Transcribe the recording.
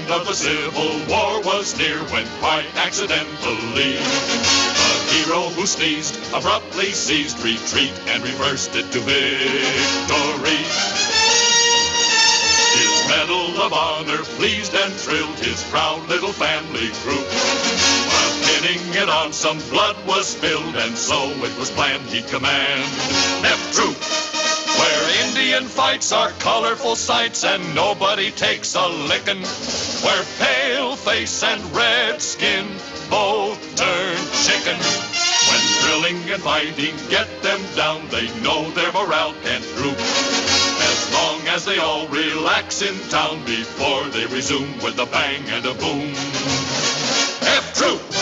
end of the Civil War was near when quite accidentally a hero who sneezed abruptly ceased retreat and reversed it to victory. His Medal of Honor pleased and thrilled his proud little family group. While pinning it on, some blood was spilled, and so it was planned he'd command F Troop, where Indian fights are colorful sights and nobody takes a lickin', where pale face and red skin both turn chicken. When thrilling and fighting get them down, they know their morale can't droop, as long as they all relax in town before they resume with a bang and a boom. F Troop!